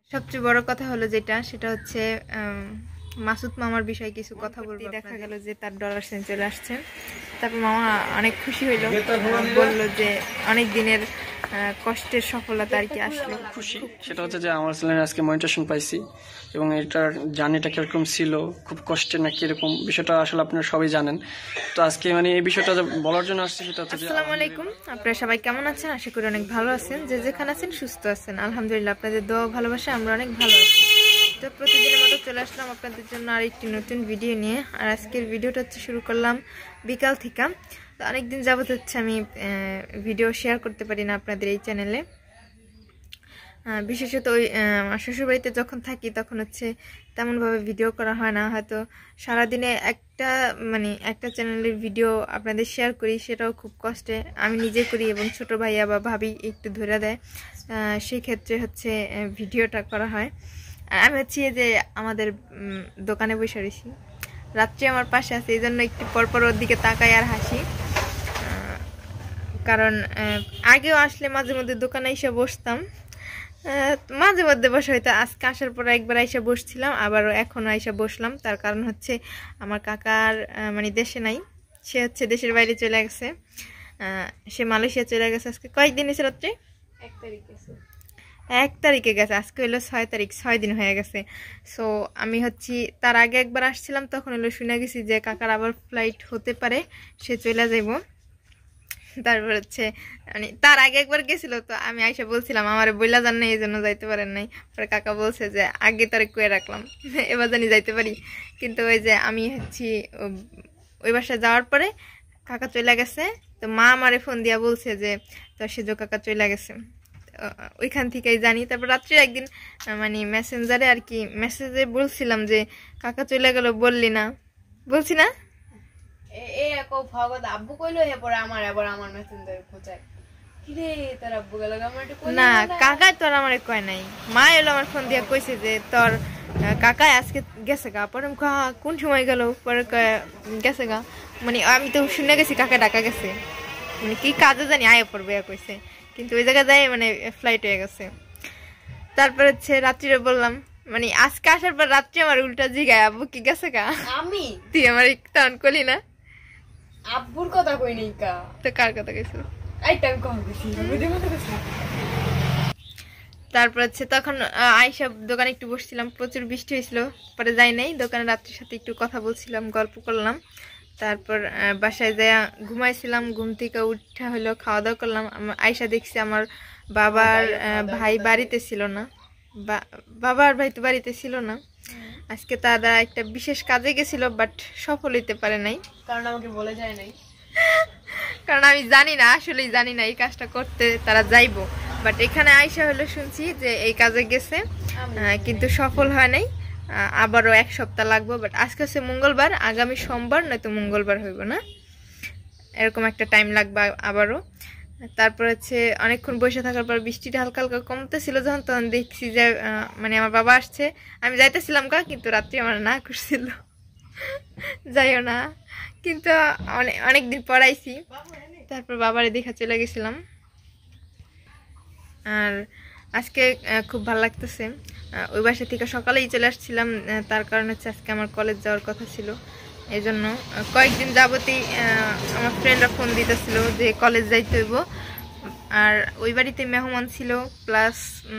সবচেয়ে বড় কথা হলো সেটা হচ্ছে মাসুদ মামার বিষয়ে কিছু কথা বলতে দেখা গেল যে তার ডলার সেন্ট চলে আসছে। তারপর মামা অনেক খুশি হইল, বলল যে অনেক দিনের কষ্টের সফলতা আর কি আসলো। খুশি সেটা হচ্ছে যে আমার চ্যানেলে আজকে মনিটাইজেশন পাইছি এবং এটার জার্নিটা কিরকম ছিল, খুব কষ্টের না কিরকম বিষয়টা আসলে আপনারা সবাই জানেন। তো আজকে মানে এই বিষয়টা বলার জন্য আসছি সেটা হচ্ছে আসসালামু আলাইকুম, আপনারা সবাই কেমন আছেন? আশা করি অনেক ভালো আছেন, যে যেখানে আছেন সুস্থ আছেন। আলহামদুলিল্লাহ, আপনাদের দোয়া ভালোবাসা আমরা অনেক ভালো আছি। তো প্রতিদিনের মতো চলে আসলাম আপনাদের জন্য আরেকটি নতুন ভিডিও নিয়ে। আর আজকের ভিডিওটা হচ্ছে শুরু করলাম বিকাল থেকে। তো অনেকদিন যাবত হচ্ছে আমি ভিডিও শেয়ার করতে পারি না আপনাদের এই চ্যানেলে। বিশেষত ওই শ্বশুরবাড়িতে যখন থাকি তখন হচ্ছে তেমনভাবে ভিডিও করা হয় না। হয়তো সারাদিনে একটা চ্যানেলের ভিডিও আপনাদের শেয়ার করি, সেটাও খুব কষ্টে আমি নিজে করি এবং ছোট ভাইয়া বা ভাবি একটু ধরে দেয়, সেই ক্ষেত্রে হচ্ছে ভিডিওটা করা হয়। আর আমি হচ্ছে যে আমাদের দোকানে বসে রয়েছি, রাত্রে আমার পাশে আছে, এই জন্য একটু পরপর ওর দিকে তাকাই আর হাসি। কারণ আগেও আসলে মাঝে মধ্যে দোকানে এসে বসতাম, মাঝে মধ্যে বসে হয়তো আজকে আসার পরে একবার এসে বসছিলাম, আবারও এখনও এসে বসলাম। তার কারণ হচ্ছে আমার কাকার দেশে নাই, সে হচ্ছে দেশের বাইরে চলে গেছে, সে মালয়েশিয়া চলে গেছে। আজকে কয়েকদিন এসে রাত্রে 1 তারিখে গেছে, আজকে হলো 6 তারিখ, 6 দিন হয়ে গেছে। সো আমি হচ্ছি তার আগে একবার আসছিলাম, তখন হলো শুনে গেছি যে কাকার আবার ফ্লাইট হতে পারে, সে চলে যাইব। তারপর হচ্ছে তার আগে একবার গেছিল, তো আমি আইসা বলছিলাম আমার বইলা জান নাই, এই জন্য যাইতে পারেন নাই। পরে কাকা বলছে যে আগে তারে কয়ে রাখলাম, এবার জানি যাইতে পারি। কিন্তু ওই যে আমি হচ্ছি ওই বাসায় যাওয়ার পরে কাকা চলে গেছে, তো মা আমারে ফোন দিয়া বলছে যে তোর সেজো কাকা চলে গেছে, ওইখান থেকেই জানি। তারপর রাত্রে একদিন মেসেঞ্জারে আর কি মেসেজে বলছিলাম যে কাকা চলে গেল, বললি না, বলছি না না কাকা তোর আমার কয় নাই, মা এলো আমার ফোন দিয়া কইছে যে তোর কাকা আজকে গেছে গা। পরে কোন সময় গেল, পরে গেছে গা, আমি তো শুনে গেছি কাকা ডাকা গেছে, কি কাজে জানি আয় পড়বে কইছে, কিন্তু ওই জায়গায় যাই ফ্লাইট হয়ে গেছে। তারপর হচ্ছে রাত্রিরে বললাম, আজকে আসার পর রাত্রে আমার উল্টা জিগায় আব্বু কি গেছে গা, আমি তুই আমার টান করলি না, আব্বুর কথা কই নাই কা, তো কার কথা কইছিল? তারপর হচ্ছে তখন আয়সা দোকানে একটু বসছিলাম, প্রচুর বৃষ্টি হয়েছিল, পরে যাই নাই দোকানে, রাত্রির সাথে একটু কথা বলছিলাম, গল্প করলাম। তারপর বাসায় যাই ঘুমাইছিলাম, ঘুম থেকে উঠা হলো, খাওয়া দাওয়া করলাম। আয়সা দেখছি আমার বাবার ভাই বাড়িতে ছিল না, বাবার ভাই তো বাড়িতে ছিল না, আজকে তারা একটা বিশেষ কাজে গেছিল, বাট সফল হইতে পারে নাই, কারণ আমাকে বলে যায় নাই, কারণ আমি জানি না, আসলেই জানি না এই কাজটা করতে তারা যাইবো। বাট এখানে আইসা হলো শুনছি যে এই কাজে গেছে, কিন্তু সফল হয় নাই, আবারও 1 সপ্তাহ লাগবে। বাট আজকে হচ্ছে মঙ্গলবার, আগামী সোমবার নয়তো মঙ্গলবার হইব না, এরকম একটা টাইম লাগবে আবারও। তারপর হচ্ছে অনেকক্ষণ বসে থাকার পর বৃষ্টিটা হালকা হালকা কমতেছিল যখন, তখন দেখছি যে আমার বাবা আসছে, আমি যাইতেছিলাম কিন্তু রাত্রি আমার না করছিল যাইও না, কিন্তু অনেকদিন পড়াইছি। তারপর বাবারে দেখা চলে গেছিলাম। আর আজকে খুব ভালো লাগতেছে, ওই বাসা থেকে সকালেই চলে আসছিলাম, তার কারণ হচ্ছে আজকে আমার কলেজ যাওয়ার কথা ছিল, এই জন্য কয়েকদিন যাবতই আমার ফ্রেন্ডরা ফোন দিতেছিল যে কলেজ যাইতে হইব। আর ওই বাড়িতে মেহমান ছিল, প্লাস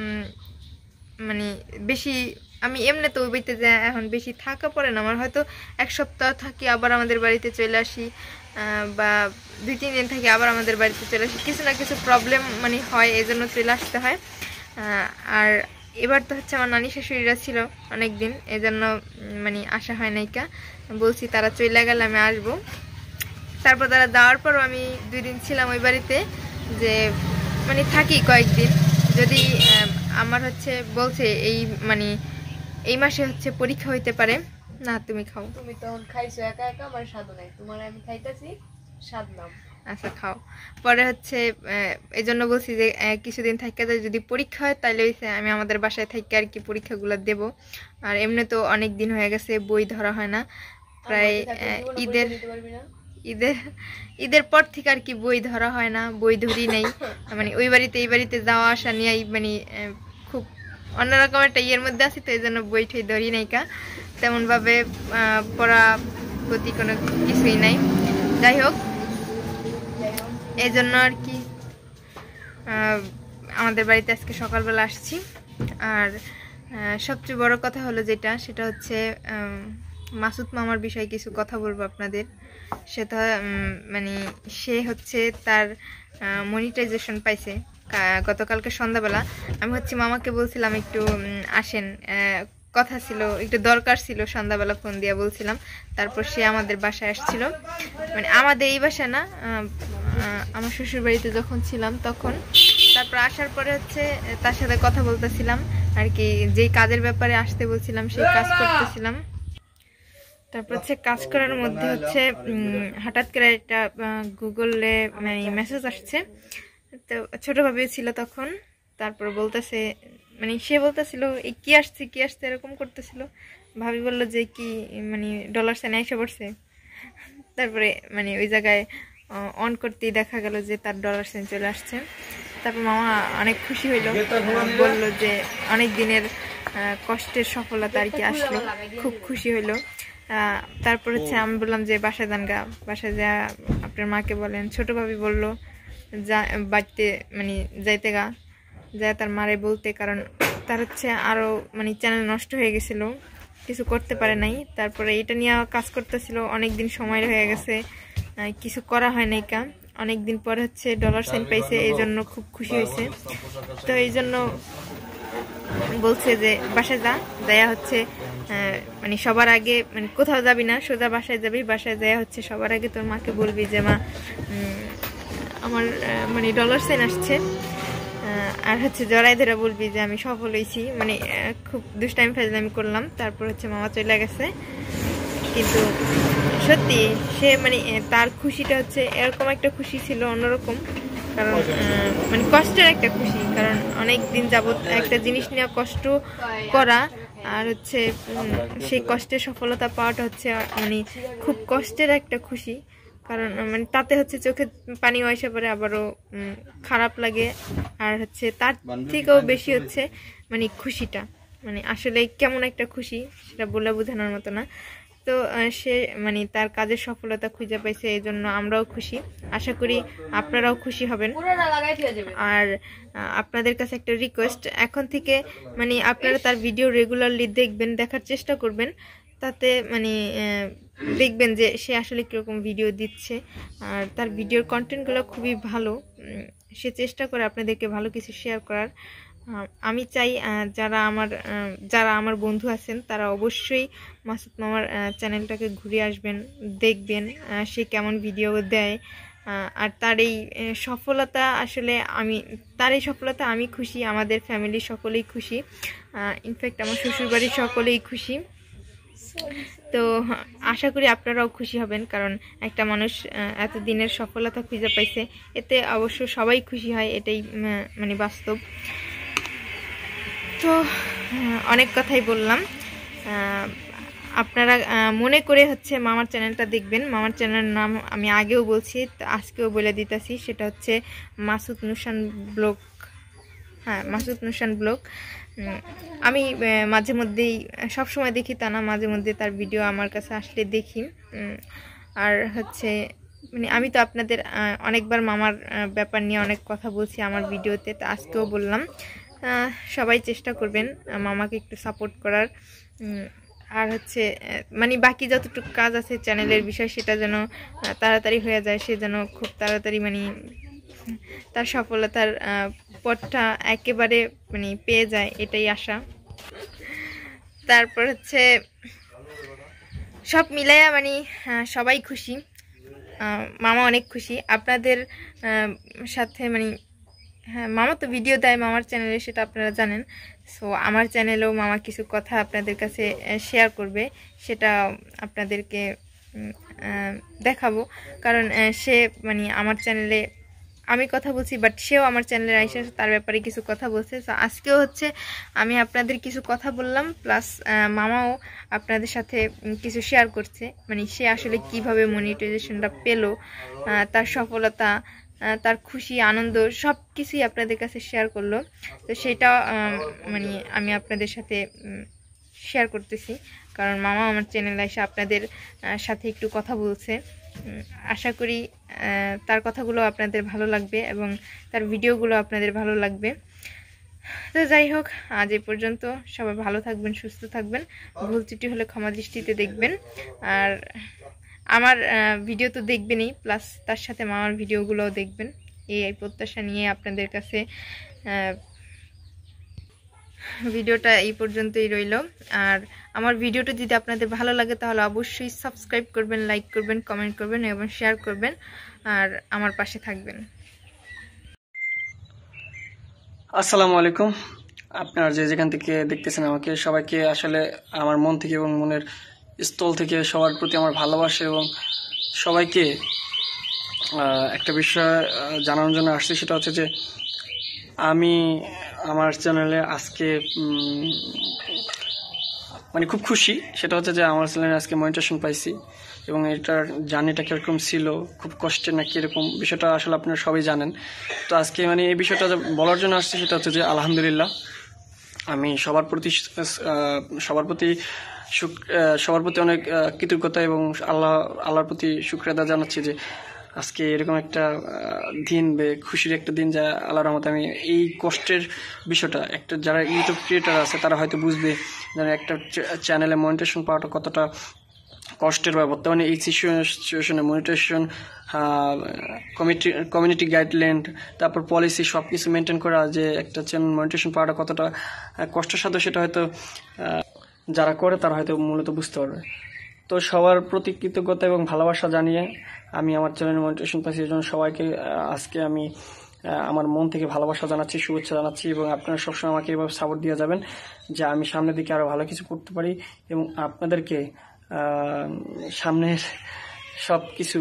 বেশি আমি এমনি তো ওই বাড়িতে যে এখন বেশি থাকা পড়ে না আমার, হয়তো 1 সপ্তাহ থাকি আবার আমাদের বাড়িতে চলে আসি, বা 2-3 দিন থাকি আবার আমাদের বাড়িতে চলে আসি, কিছু না কিছু প্রবলেম হয়, এই জন্য চলে আসতে হয়। আর এবার তো হচ্ছে আমার নানি শাশুড়িরা ছিল অনেক দিন, এই জন্য আসা হয় নাইকা, বলছি তারা চলে গেলে আমি আসবো। তারপর তারা যাওয়ার পরও আমি 2 দিন ছিলাম ওই বাড়িতে, যে থাকি কয়েকদিন, যদি আমার হচ্ছে বলছে এই মাসে হচ্ছে পরীক্ষা হইতে পারে না, তুমি খাও, তুমি তখন খাইছো একা একা, আমার স্বাদ নাই, তোমার আমি খাইতেছি স্বাদ নাম, আচ্ছা খাও। পরে হচ্ছে এই জন্য বলছি যে কিছুদিন থাকা যায়, যদি পরীক্ষা হয় তাহলে আমি আমাদের বাসায় থেকে আর কি পরীক্ষাগুলো দেব। আর এমনি তো অনেক দিন হয়ে গেছে বই ধরা হয় না, প্রায় ঈদের পর থেকে আর কি বই ধরা হয় না, বই ধরি নেই, ওই বাড়িতে এই বাড়িতে যাওয়া আসা নিয়েই খুব অন্যরকম একটা ইয়ের মধ্যে আছি, তো এই জন্য বই ঠই ধরি নাইকা, তেমনভাবে পড়া প্রতি কোনো কিছুই নাই। যাই হোক, এই জন্য আর কি আমাদের বাড়িতে আজকে সকালবেলা আসছি। আর সবচেয়ে বড় কথা হলো যেটা, সেটা হচ্ছে মাসুদ মামার বিষয়ে কিছু কথা বলবো আপনাদের। সেটা মানে সে হচ্ছে তার মনিটাইজেশন পাইছে গতকালকে সন্ধ্যাবেলা। আমি হচ্ছে মামাকে বলছিলাম একটু আসেন, কথা ছিল, একটু দরকার ছিল, সন্ধ্যাবেলা ফোন দিয়ে বলছিলাম। তারপর সে আমাদের বাসায় আসছিল, মানে আমাদের এই বাসা না, আমার শ্বশুর বাড়িতে যখন ছিলাম তখন। তারপর আসার পরে হচ্ছে তার সাথে কথা বলতেছিলাম আর কি, যেই কাজের ব্যাপারে আসতে বলছিলাম সেই কাজ করতেছিলাম। তারপর হচ্ছে কাজ করার মধ্যে হচ্ছে হঠাৎ করে একটা গুগলে মানে মেসেজ আসছে, তো ছোট ভাবে ছিল তখন। তারপর বলতেছে, মানে সে বলতেছিল এই কি আসছে কি আসছে এরকম করতেছিল। ভাবি বললো যে কি মানে ডলার সাইন এসে পড়ছে। তারপরে মানে ওই জায়গায় অন করতেই দেখা গেল যে তার ডলার সাইন চলে আসছে। তারপর মামা অনেক খুশি হইল, বলল যে অনেক দিনের কষ্টের সফলতা আর কি আসলো, খুব খুশি হইলো। তারপর হচ্ছে আমি বললাম যে বাসায় যান গা, বাসায় যা আপনার মাকে বলেন। ছোট ভাবি বললো যা বাড়িতে মানে যাইতে গা, যায় তার মারে বলতে, কারণ তার হচ্ছে আরও মানে চ্যানেল নষ্ট হয়ে গেছিলো, কিছু করতে পারে নাই। তারপরে এটা নিয়ে কাজ করতেছিল, অনেক দিন সময় হয়ে গেছে, কিছু করা হয় নাই কা। অনেক দিন পরে হচ্ছে ডলার সাইন পাইছে, এই জন্য খুব খুশি হয়েছে। তো এই জন্য বলছে যে বাসায় যা, যাইয়া হচ্ছে মানে সবার আগে, মানে কোথাও যাবি না, সোজা বাসায় যাবি, বাসায় যাইয়া হচ্ছে সবার আগে তোর মাকে বলবি যে মা আমার মানে ডলার সাইন আসছে। আর হচ্ছে জড়াই ধরে বলবি যে আমি সফল হয়েছি, মানে খুব দুষ্টাইম ফাজলামি করলাম। তারপর হচ্ছে মামা চলে গেছে। কিন্তু সত্যি সে মানে তার খুশিটা হচ্ছে এরকম একটা খুশি ছিল অন্যরকম, কারণ মানে কষ্টের একটা খুশি, কারণ অনেক দিন যাবত একটা জিনিস নিয়ে কষ্ট করা, আর হচ্ছে সেই কষ্টের সফলতা পাওয়াটা হচ্ছে মানে খুব কষ্টের একটা খুশি। কারণ মানে তাতে হচ্ছে চোখে পানি আসে পরে, আবারও খারাপ লাগে। আর হচ্ছে তার থেকেও বেশি হচ্ছে মানে খুশিটা, মানে আসলে কেমন একটা খুশি সেটা বলে বোঝানোর মতো না। তো সে মানে তার কাজের সফলতা খুঁজে পাইছে, এই জন্য আমরাও খুশি। আশা করি আপনারাও খুশি হবেন। আর আপনাদের কাছে একটা রিকোয়েস্ট, এখন থেকে মানে আপনারা তার ভিডিও রেগুলারলি দেখবেন, দেখার চেষ্টা করবেন, তাতে মানে দেখবেন যে সে আসলে কীরকম ভিডিও দিচ্ছে। আর তার ভিডিওর কন্টেন্টগুলো খুবই ভালো, সে চেষ্টা করে আপনাদেরকে ভালো কিছু শেয়ার করার। আমি চাই যারা আমার বন্ধু আছেন তারা অবশ্যই মাসুদ মামার চ্যানেলটাকে ঘুরে আসবেন, দেখবেন সে কেমন ভিডিও দেয়। আর তার এই সফলতা আসলে তার এই সফলতা আমি খুশি, আমাদের ফ্যামিলির সকলেই খুশি, ইনফ্যাক্ট আমার শ্বশুরবাড়ির সকলেই খুশি। তো আশা করি আপনারাও খুশি হবেন, কারণ একটা মানুষ এত দিনের সফলতা খুঁজে পাইছে, এতে অবশ্য সবাই খুশি হয়, এটাই মানে বাস্তব। তো অনেক কথাই বললাম, আপনারা মনে করে হচ্ছে মামার চ্যানেলটা দেখবেন। মামার চ্যানেলের নাম আমি আগেও বলছি, আজকেও বলে দিতেছি, সেটা হচ্ছে মাসুদ নুসান ব্লগ। হ্যাঁ, মাসুদ নুসান ব্লগ। আমি মাঝে মধ্যেই, সবসময় দেখি তা না, মাঝে মধ্যে তার ভিডিও আমার কাছে আসলে দেখি। আর হচ্ছে মানে আমি তো আপনাদের অনেকবার মামার ব্যাপার নিয়ে অনেক কথা বলছি আমার ভিডিওতে, তো আজকেও বললাম সবাই চেষ্টা করবেন মামাকে একটু সাপোর্ট করার। আর হচ্ছে মানে বাকি যতটুকু কাজ আছে চ্যানেলের বিষয়, সেটা যেন তাড়াতাড়ি হয়ে যায়, সে যেন খুব তাড়াতাড়ি মানে তার সফলতার পথটা একেবারে মানে পেয়ে যায়, এটাই আশা। তারপর হচ্ছে সব মিলাইয়া মানে সবাই খুশি, মামা অনেক খুশি আপনাদের সাথে। মানে হ্যাঁ, মামা তো ভিডিও দেয় মামার চ্যানেলে, সেটা আপনারা জানেন। সো আমার চ্যানেলেও মামা কিছু কথা আপনাদের কাছে শেয়ার করবে, সেটা আপনাদেরকে দেখাবো। কারণ সে মানে আমার চ্যানেলে আমি কথা বলছি, বাট সেও আমার চ্যানেলে আইসা তার ব্যাপারে কিছু কথা বলছে। তো আজকেও হচ্ছে আমি আপনাদের কিছু কথা বললাম, প্লাস মামাও আপনাদের সাথে কিছু শেয়ার করছে, মানে সে আসলে কিভাবে মনিটাইজেশনটা পেলো, তার সফলতা, তার খুশি আনন্দ সব কিছুই আপনাদের কাছে শেয়ার করলো। তো সেটা মানে আমি আপনাদের সাথে শেয়ার করতেছি, কারণ মামা আমার চ্যানেলে এসে আপনাদের সাথে একটু কথা বলছে। আশা করি তার কথাগুলো আপনাদের ভালো লাগবে এবং তার ভিডিওগুলো আপনাদের ভালো লাগবে। তো যাই হোক, আজ এই পর্যন্ত। সবাই ভালো থাকবেন, সুস্থ থাকবেন। ভুল ত্রুটি হলে ক্ষমা দৃষ্টিতে দেখবেন। আর আমার ভিডিও তো দেখবেনই, প্লাস তার সাথে মামার ভিডিওগুলোও দেখবেন, এই প্রত্যাশা নিয়ে আপনাদের কাছে ভিডিওটা এই পর্যন্তই রইল। আর আমার ভিডিওটা যদি আপনাদের ভালো লাগে তাহলে অবশ্যই সাবস্ক্রাইব করবেন, লাইক করবেন, কমেন্ট করবেন এবং শেয়ার করবেন, আর আমার পাশে থাকবেন। আসসালামু আলাইকুম। আপনারা যে যেখান থেকে দেখতেছেন আমাকে, সবাইকে আসলে আমার মন থেকে এবং মনের স্থল থেকে সবার প্রতি আমার ভালোবাসা এবং সবাইকে একটা বিষয় জানানোর জন্য আসছি। সেটা হচ্ছে যে আমি আমার চ্যানেলে আজকে মানে খুব খুশি। সেটা হচ্ছে যে আমার চ্যানেলে আজকে মনিটাইজেশন পাইছি এবং এটার জার্নিটা কীরকম ছিল, খুব কষ্টের না কীরকম, বিষয়টা আসলে আপনারা সবাই জানেন। তো আজকে মানে এই বিষয়টা বলার জন্য আসছি, সেটা হচ্ছে যে আলহামদুলিল্লাহ আমি সবার প্রতি অনেক কৃতজ্ঞতা এবং আল্লাহর প্রতি শুকরিয়া জানাচ্ছি যে আজকে এরকম একটা দিন, খুশির একটা দিন, যা আল্লাহর রহমতে আমি এই কষ্টের বিষয়টা, একটা যারা ইউটিউব ক্রিয়েটার আছে তারা হয়তো বুঝবে যেন একটা চ্যানেলে মনিটাইজেশন পাওয়াটা কতটা কষ্টের। বা বর্তমানে এই সিচুয়েশনে মনিটাইজেশন, কমিউনিটি গাইডলাইন, তারপর পলিসি সব কিছু মেনটেন করা, যে একটা চ্যানেল মনিটাইজেশন পাওয়াটা কতটা কষ্টসাধ্য, সেটা হয়তো যারা করে তারা হয়তো মূলত বুঝতে পারবে। তো সবার প্রতি কৃতজ্ঞতা এবং ভালোবাসা জানিয়ে আমি আমার চ্যানেলে মনিটাইজেশন পাইছি, এই জন্য সবাইকে আজকে আমি আমার মন থেকে ভালোবাসা জানাচ্ছি, শুভেচ্ছা জানাচ্ছি। এবং আপনারা সবসময় আমাকে এভাবে সাপোর্ট দিয়ে যাবেন যে আমি সামনের দিকে আরও ভালো কিছু করতে পারি এবং আপনাদেরকে সামনের সব কিছু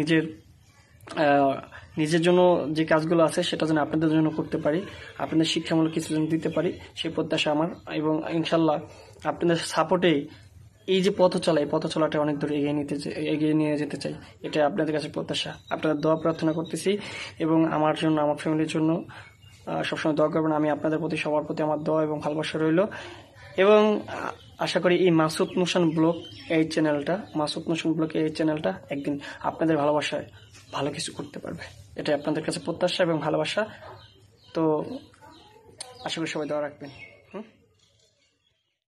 নিজের জন্য যে কাজগুলো আছে সেটা যেন আপনাদের জন্য করতে পারি, আপনাদের শিক্ষামূলক কিছু যেন দিতে পারি, সেই প্রত্যাশা আমার। এবং ইনশাল্লাহ আপনাদের সাপোর্টেই এই যে পথ চলা, এই পথ চলাটা অনেক দূর এগিয়ে নিয়ে যেতে চাই, এটা আপনাদের কাছে প্রত্যাশা। আপনাদের দোয়া প্রার্থনা করতেছি এবং আমার জন্য, আমার ফ্যামিলির জন্য সবসময় দোয়া করবেন। আমি আপনাদের প্রতি, সবার প্রতি আমার দোয়া এবং ভালোবাসা রইল। এবং আশা করি এই মাসুদ মোশন ব্লগ এই চ্যানেলটা একদিন আপনাদের ভালোবাসায় ভালো কিছু করতে পারবে, এটাই আপনাদের কাছে প্রত্যাশা এবং ভালোবাসা। তো আশা করি সবাই দোয়া রাখবেন।